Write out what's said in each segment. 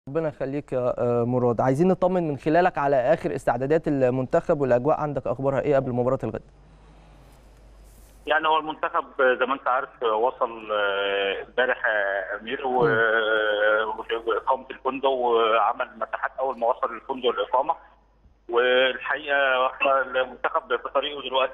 ربنا يخليك يا مراد. عايزين نطمن من خلالك على اخر استعدادات المنتخب والاجواء عندك، اخبارها ايه قبل مباراه الغد؟ يعني هو المنتخب زي ما انت عارف وصل امبارح امير مم. واقامه الفندق وعمل مساحات اول ما وصل الفندق الاقامه. والحقيقه احنا المنتخب في طريقه دلوقتي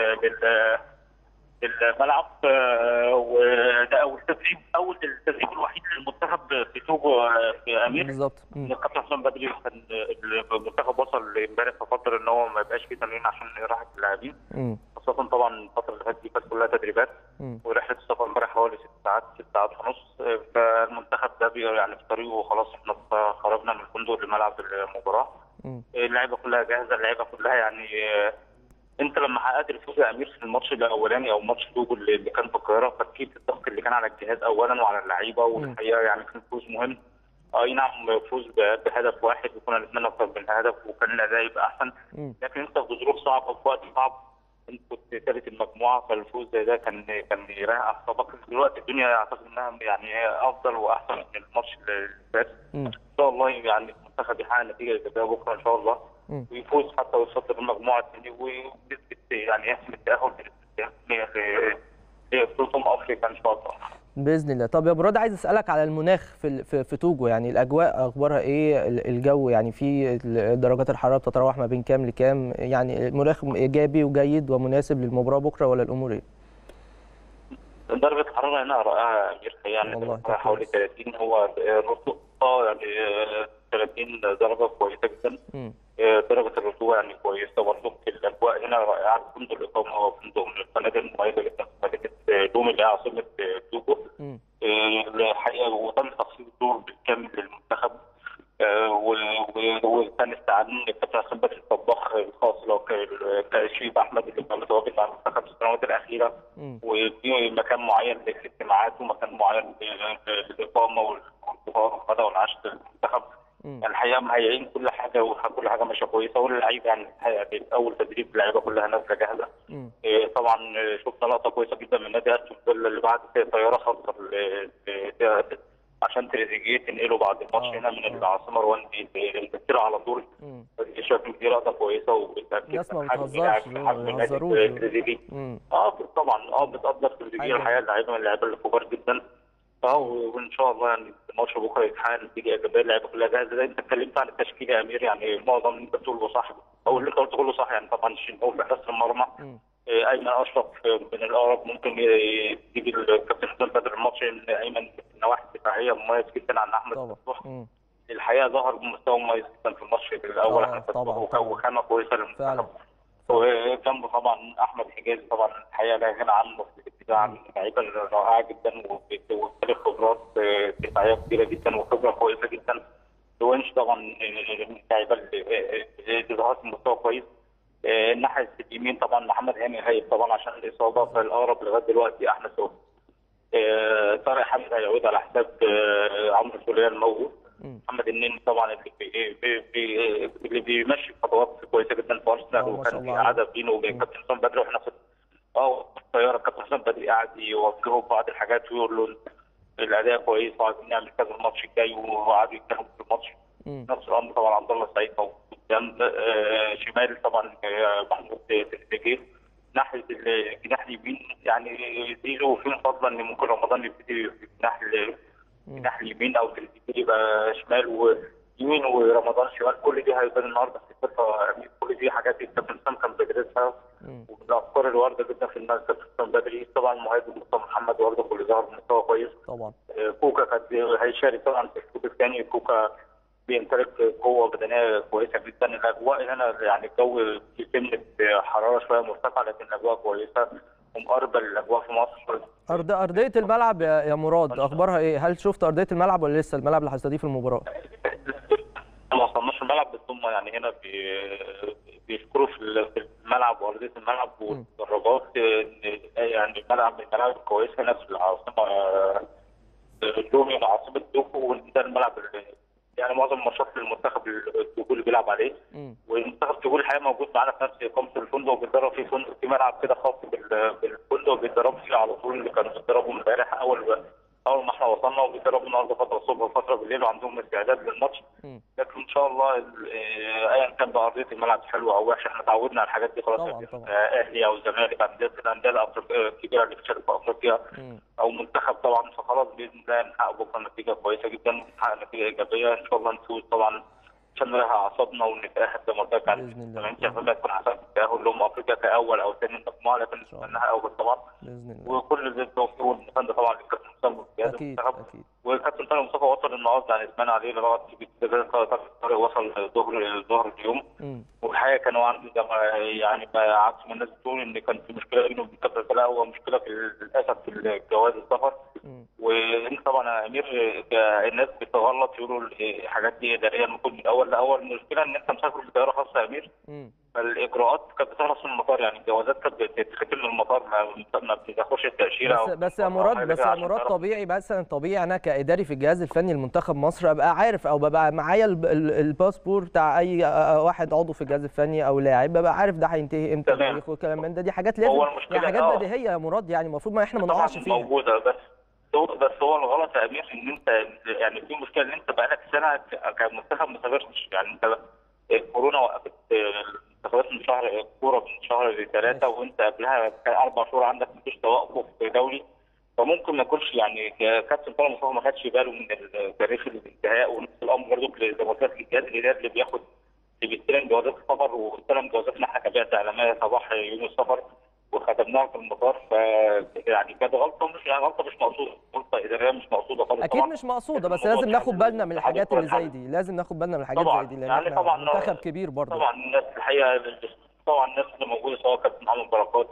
للملعب، وده اول التدريب الوحيد للمنتخب في توجو في امير. بالظبط. الكابتن حسام بدري كان المنتخب وصل امبارح ففضل ان هو ما يبقاش فيه تمرين عشان راحه اللاعبين، خاصة طبعا الفترة اللي فاتت دي كانت كلها تدريبات. ورحلة السفر امبارح حوالي 6 ساعات ونص. فالمنتخب ده يعني في طريقه خلاص. احنا خرجنا من الفندق لملعب المباراة. اللعيبة كلها جاهزة، اللعيبة كلها يعني انت لما حققت الفوز يا امير في الماتش الاولاني او ماتش توجو اللي كان في القاهرة، فاكيد الضغط اللي كان على الجهاز اولا وعلى اللعيبة، والحقيقة يعني كان فوز مهم. اي نعم فوز بهدف واحد، وكنا نتمنى اكثر من هدف وكان الاداء يبقى احسن، لكن انت في ظروف صعبه وفي وقت صعب. انت كنت ثالث المجموعه، فالفوز زي ده كان يريح اعصابك. دلوقتي الدنيا اعتقد انها يعني افضل واحسن من الماتش اللي فات. ان شاء الله يعني المنتخب يحقق نتيجه ايجابيه بكره ان شاء الله، ويفوز حتى ويصدر المجموعه الثانيه ويثبت يعني يحسم التاهل لبطوله افريقيا ان شاء الله باذن الله. طب يا مراد، عايز اسالك على المناخ في توجو، يعني الاجواء اخبارها ايه؟ الجو يعني في درجات الحراره بتتراوح ما بين كام لكام؟ يعني المناخ ايجابي وجيد ومناسب للمباراه بكره ولا الامور ايه؟ درجة الحرارة هنا رائعة يا أمير، يعني حوالي 30. هو الرطوبة يعني 30 درجة كويسة جدا. درجة الرطوبة يعني كويسة برضه. الأجواء هنا رائعة. فندق الإقامة هو فندق من الفنادق المميزة جدا في مدينة دوم اللي هي عاصمة توجو. الحقيقة وتم تخصيص دور بالكامل للمنتخب. وكان استعان الكابتن حسام بدري الطباخ الخاص اللي هو كشريف احمد اللي كان متواجد مع المنتخب في السنوات الاخيره. وفي مكان معين للاجتماعات ومكان معين للاقامه والفطار والغداء والعشاء للمنتخب. يعني الحقيقه مهيئين كل حاجه وكل حاجه ماشيه كويسه، واللعيبه يعني الحقيقه اول تدريب اللعيبه كلها نازله جاهزه. طبعا شفنا لقطه كويسه جدا من نادي استون فيلا اللي بعت طياره خاصه عشان تريزيجيه تنقله بعد الماتش هنا من العاصمه رواندي للمسيره على طول. شايف ان دي لقطه كويسه وبتاكد الناس ما حجم نادي بتهزروش. تريزيجيه. طبعا بتقدر تريزيجيه الحقيقه اللعيبه من اللعيبه الكبار جدا. وان شاء الله يعني الماتش بكره يتحقق نتيجه ايجابيه. اللعيبه كلها جاهزه. زي انت اتكلمت عن التشكيل يا امير، يعني معظم اللي انت بتقوله صح او اللي انت قلته كله صح. يعني طبعا الشناوي في حراسه المرمى، ايمن اشرف من الاقرب ممكن يجيب الكابتن حسام بدر الماتش. ايمن في النواحي الدفاعيه مميز جدا عن احمد فتوح. الحقيقه ظهر بمستوى مميز جدا في الماتش الاول احمد فتوح وخامه كويسه للمنتخب. وجنبه طبعا احمد حجازي طبعا الحقيقه لا غنى عنه في الدفاع. لعيبه رائعه جدا وبيمتلك خبرات دفاعيه كبيره جدا وخبره كويسه جدا. دوينش طبعا اللعيبه اللي ظهرت بمستوى كويس. الناحيه اليمين طبعا محمد هاني غايب طبعا عشان الاصابه، فالاقرب لغايه دلوقتي احمد سوق. طارق حامد هيعود على حساب عمرو سوليه الموجود. محمد النني طبعا اللي بيمشي خطوات كويسه جدا في ارسنال، وكان في قعده بينه وبين كابتن حسام بدري واحنا في الطياره. كابتن حسام بدري قاعد يوجهه بعض الحاجات ويقول له الاداء كويس وعايزين نعمل كذا الماتش الجاي، وقعدوا يتكلموا في الماتش. نفس الامر طبعا عبد الله السعيد موجود جنب شمال طبعا محمود تريزيجيه. ناحيه الجناح اليمين يعني زيزو في فضلا ان ممكن رمضان يبتدي في الجناح اليمين او تريزيجيه يبقى شمال ويمين ورمضان شمال. كل دي هيبان النهارده في الخطه. كل دي حاجات الكابتن حسام كان بيدرسها، ومن الافكار اللي وارده جدا في الناس كابتن حسام بدري. طبعا المهاجم مصطفى محمد برضه كل ظهر بمستوى كويس طبعا. كوكا كان هيشارك طبعا في الشوط الثاني. كوكا بيمتلك قوه بدنيه كويسه جدا. الاجواء هنا يعني الجو في سنه حراره شويه مرتفعه، لكن الاجواء كويسه ومقاربه للاجواء في مصر. ارضيه الملعب يا مراد اخبارها ايه؟ هل شفت ارضيه الملعب ولا لسه الملعب اللي هتستضيف المباراه؟ ما وصلناش الملعب، بس هم يعني هنا بيشكروا في الملعب وارضيه الملعب والدرجات. يعني الملعب من الملاعب الكويسه هنا في العاصمه دومي عاصمه توكو، وده الملعب يعني معظم الماتشات للمنتخب التوجو اللي بيلعب عليه. والمنتخب التوجو الحقيقه موجود معانا في نفس اقامه الفندق، وبيتدرب في فندق في ملعب كده خاص بالفندق بيتدربوا فيه على طول. اللي كانوا بيتدربوا امبارح اول ما احنا وصلنا، وبيجربوا النهارده فتره الصبح وفتره بالليل وعندهم استعداد للماتش. لكن ان شاء الله ايا كان بقى ارضيه الملعب حلوه او وحشه، احنا اتعودنا على الحاجات دي خلاص. طبعا. اهلي او زمالك، الانديه الافريقيه الكبيره اللي بتشارك في افريقيا او منتخب طبعا، فخلاص باذن الله نحقق بكره نتيجه كويسه جدا، نحقق نتيجه ايجابيه ان شاء الله، نفوز طبعا عشان نريح اعصابنا ونتاهل زي ما قلت لك. باذن الله يعني افريقيا تكون حسب التاهل لهم افريقيا كاول او ثاني مجموعه، لكن نتمناها اول طبعا باذن الله. وكل اللي التوفيق والمسانده طبعا للكابتن حسام اكيد. والكابتن طارق مصطفى وصل النهارده، يعني سمعنا عليه لغايه طارق وصل ظهر اليوم. والحقيقه كانوا عندي يعني عكس ما الناس بتقول ان كان في مشكله بينه وبين كابتن، لا هو مشكله للاسف في جواز السفر. وانت طبعا يا امير الناس بتغلط يقولوا الحاجات دي اداريه المفروض من الاول، لا هو المشكله ان انت مسافر بطياره خاصه يا امير. فالاجراءات كانت بتخلص من المطار، يعني الجوازات كانت بتتختم من المطار، ما بتاخدش التاشيره. بس يا مراد طبيعي، مثلا طبيعي انا كاداري في الجهاز الفني لمنتخب مصر ابقى عارف، او ببقى معايا الباسبور بتاع اي واحد عضو في الجهاز الفني او لاعب، ببقى عارف ده هينتهي امتى تاريخه والكلام من ده. دي حاجات لازم، يعني حاجات بديهيه يا مراد، يعني المفروض ما احنا ما نقعش فيها. موجوده، بس هو الغلط يا امير ان انت يعني في مشكله ان انت بقالك سنه كمنتخب ما سافرتش. يعني انت الكورونا وقفت المنتخبات من شهر الكوره من شهر 3، وانت قبلها كان 4 شهور عندك مفيش توقف دولي، فممكن ما يكونش يعني كابتن طارق مصطفى ما خدش باله من تاريخ الانتهاء. ونفس الامر برضه زي ما قلت لك الجهاز الاداري اللي بيستلم جوازات السفر، واستلم جوازاتنا احنا كبعثه اعلاميه صباح يوم السفر وختمناها في المطار. يعني كانت غلطه مش مقصوده، غلطه اداريه مش مقصوده خالص. اكيد مش مقصوده، بس لازم ناخد بالنا من الحاجات اللي زي دي، لازم ناخد بالنا من الحاجات زي دي، لان يعني احنا منتخب كبير برضه. طبعا الناس الحقيقه، طبعا الناس اللي موجوده سواء كابتن محمد بركات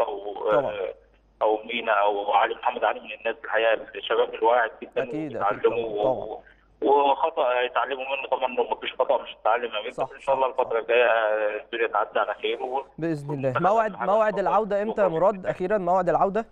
او مينا او علي محمد علي، من الناس الحقيقه الشباب الواعد جدا. اكيد طبعا. وخطا يتعلموا منه طبعا، لو مفيش خطا مش هتتعلم. ان شاء الله الفتره الجايه الدنيا تعدي على خير باذن الله. موعد العوده امتى يا مراد؟ اخيرا موعد العوده؟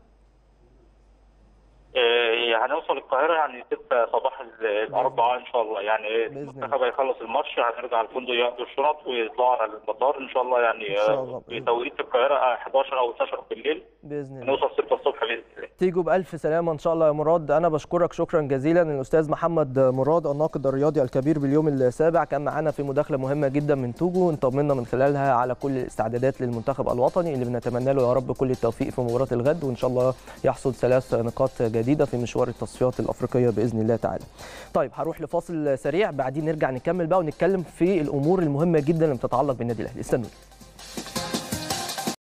هنوصل القاهره يعني 6 صباح الاربعاء ان شاء الله. يعني المنتخب هيخلص الماتش، هنرجع الفندق ياخدوا الشنط ويطلعوا على المطار ان شاء الله. يعني في توقيت القاهره 11 او 12 بالليل باذن الله، نوصل 6 الصبح باذن الله. تيجوا بالف سلامه ان شاء الله يا مراد. انا بشكرك شكرا جزيلا. الاستاذ محمد مراد الناقد الرياضي الكبير باليوم السابع كان معانا في مداخله مهمه جدا من توجو، انطمنا من خلالها على كل الاستعدادات للمنتخب الوطني اللي بنتمنى له يا رب كل التوفيق في مباراه الغد، وان شاء الله يحصد 3 نقاط جديده في مشوار التصفيات الافريقيه باذن الله تعالى. طيب هروح لفاصل سريع، بعدين نرجع نكمل بقى ونتكلم في الامور المهمه جدا اللي بتتعلق بالنادي الاهلي. استنوا.